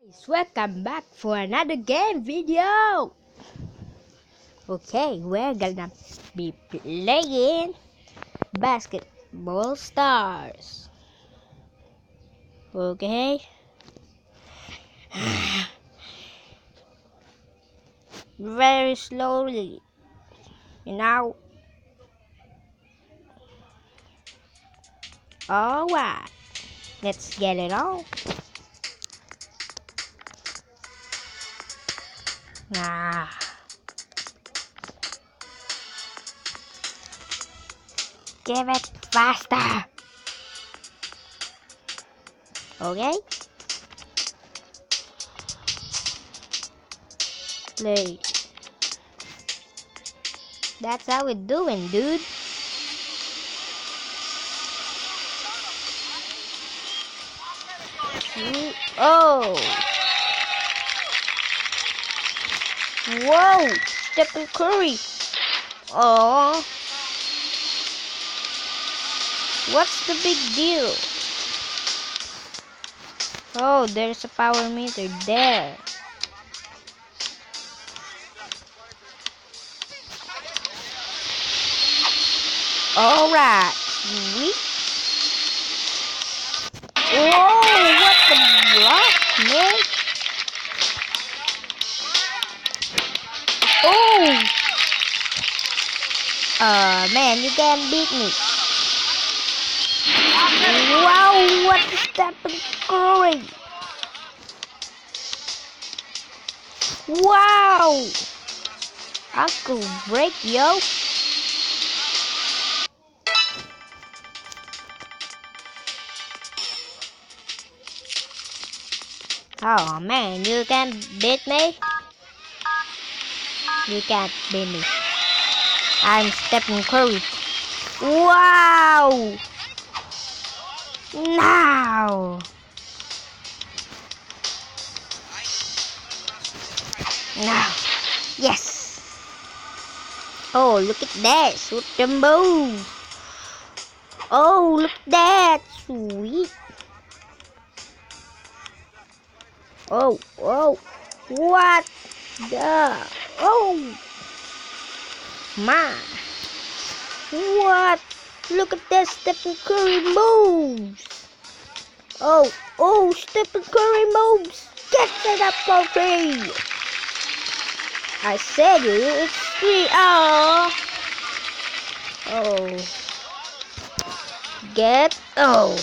Welcome back for another game video. Okay, we're gonna be playing Basketball Stars. Okay. Very slowly. Alright. Let's get it on. Give it faster. Okay? Play. That's how we're doing, dude. Oh! Whoa! Stephen Curry! Oh! What's the big deal? Oh, there's a power meter there. Alright, sweet. Whoa, what the block, man? Oh! Man, you can't beat me. Wow, what is Stephen Curry? Wow! Uncle break, yo. Oh man, you can't beat me. You can't beat me. I'm Stephen Curry. Wow! Now! Now! Yes! Oh, look at that! Shoot the move! Oh, look at that! Sweet! Oh, oh! What the? Oh! My! What? Look at that Stephen Curry moves! Oh, oh, Stephen Curry moves! Get it up for free! I said it's free! Oh! Oh! Get! Oh!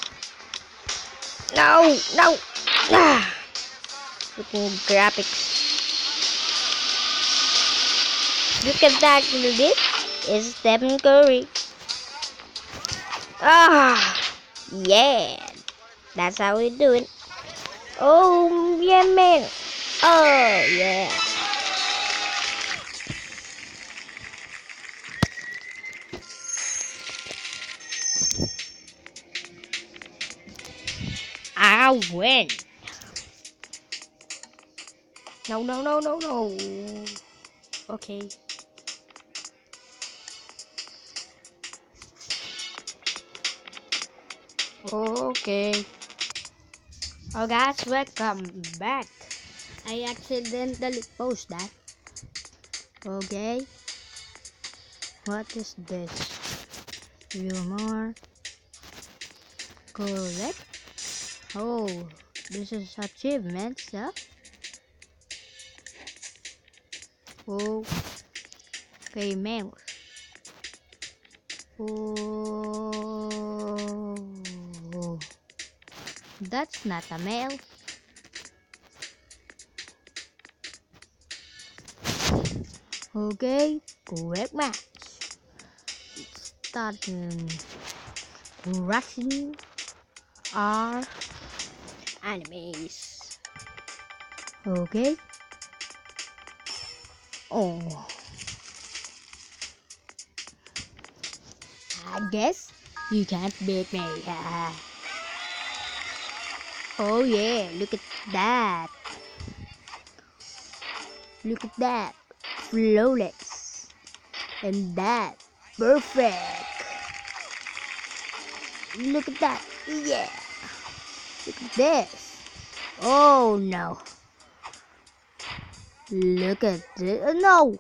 No! No! Ah! Looking graphics. Look at that! This is Stephen Curry. Ah! Yeah! That's how we do it. Oh, yeah, man. Oh, yeah. I win. No, no, no, no, no. Okay. Okay. Oh, guys, welcome back. I accidentally post that. Okay. What is this? Few more. Correct. Oh, this is achievements, yeah? Oh. Okay, mail. Oh. That's not a mail. Okay, correct match. Starting rushing our enemies. Okay. Oh. I guess you can't beat me. Oh yeah, look at that. Look at that. Flawless. And that. Perfect. Look at that. Yeah. Look at this. Oh no. Look at this. No.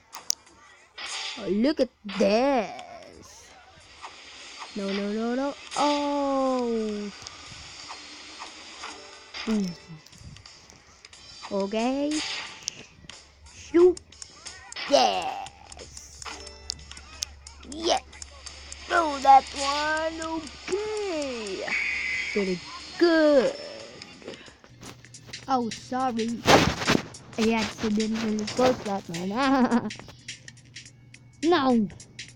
Look at this. No, no, no, no. Oh. Boom. Okay. Shoot. Yes. Yes. Oh, that one. Okay. Pretty good. Oh, sorry. I accidentally pushed that one. No.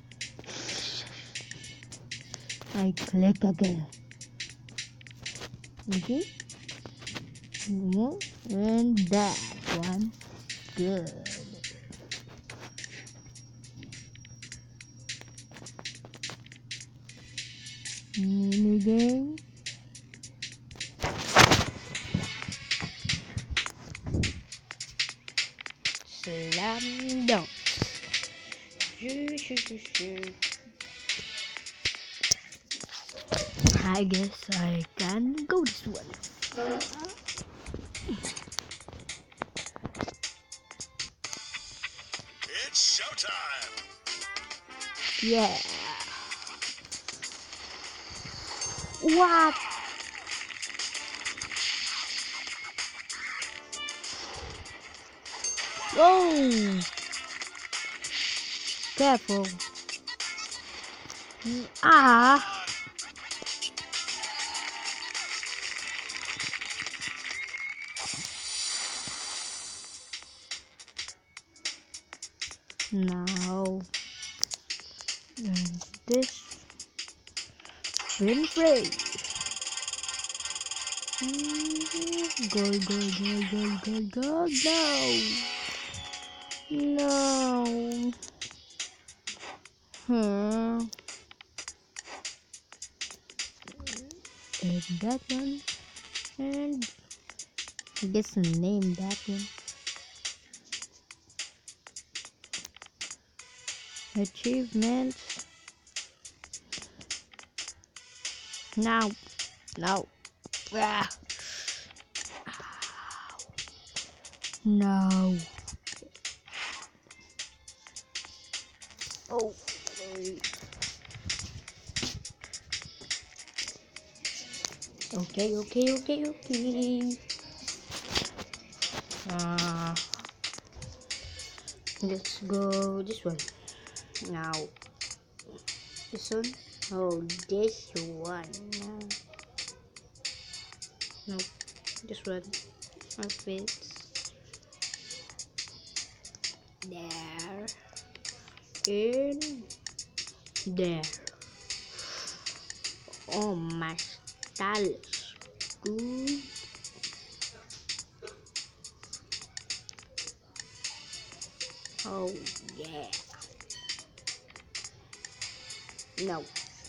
I click again. Okay. And that one. Good. Mini game. Slam dunk. I guess I can go this one. It's showtime! Yeah. What? Oh! Careful. Ah! Now. And this. Win free. Goal, goal, goal, goal, goal, goal. No. No. And that one. And I guess I name that one. Achievements. Now. No. Ah. No. Oh. Okay, okay, okay, okay. Let's go this one. Now. This one. Oh, this one. No. This one. Outfits. There. In. There. Oh, my stylish. Good. Oh, yeah. No.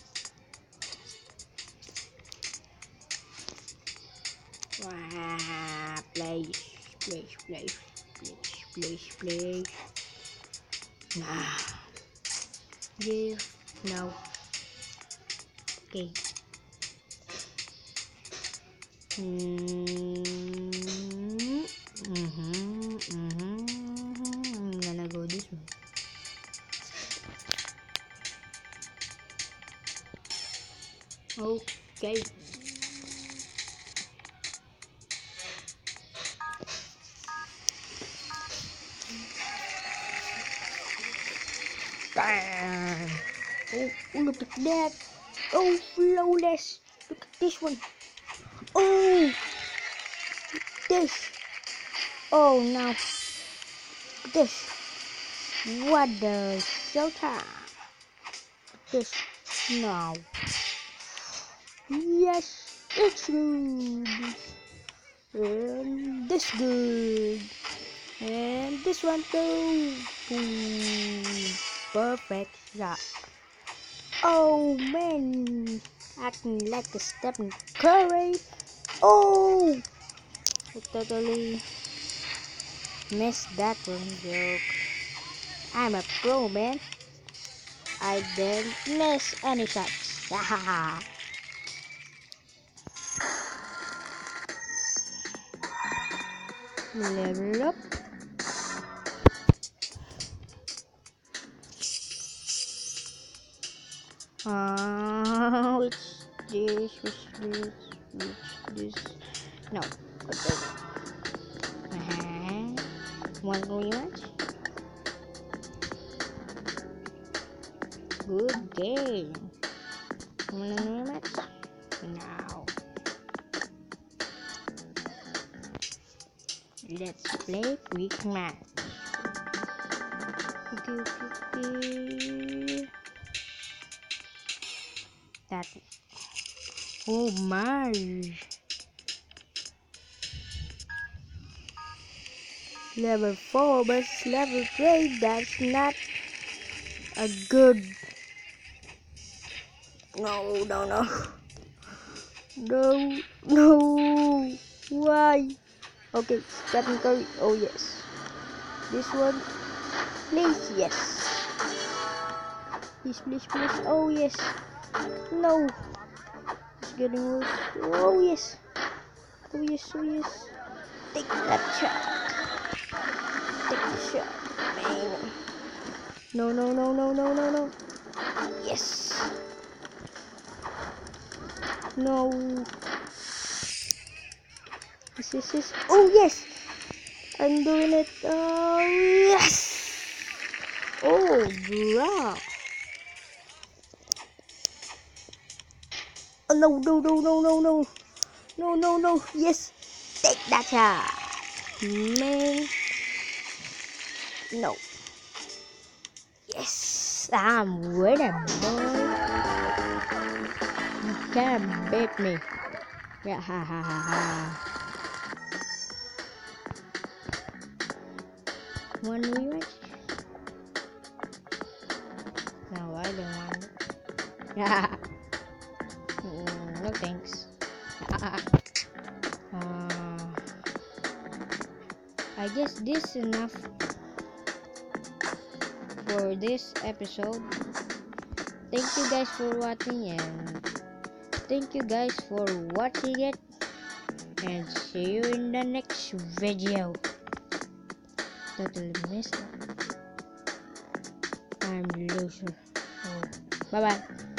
Place, place, place, place, place, place. Nah. Yeah. No. Okay. I'm gonna go this way. Okay. Bang. Oh, look at that. Oh, flawless. Look at this one. Oh, this. Oh, now this. What the showtime? This. Now. Yes, it's good. And this good. And this one too. Perfect shot. Oh man, acting like a Stephen Curry. Oh, I totally missed that one joke. I'm a pro, man. I didn't miss any shots. Level up. Which this? No. Okay. One rematch. Good game. One rematch. Now. Let's play quick match. Okay. That. Oh my. Level 4 but level 3. That's not a good. No. No. Why? Okay, Stephen Curry. Oh yes. This one. Please, yes. Please. Oh yes. No. It's getting worse. Oh yes. Take that shot. Take the shot, man. No. Yes. No. This. Oh yes. I'm doing it. Oh yes. Oh bro. Oh, no. Yes. Take that shot. Man. No. Yes. I'm winning, boy. You can't beat me. Yeah, ha. One rematch? No, I don't want it. Yeah. No thanks. I guess this is enough for this episode. Thank you guys for watching and thank you guys for watching it and see you in the next video. Totally missed it. I'm loser. Oh. Bye bye.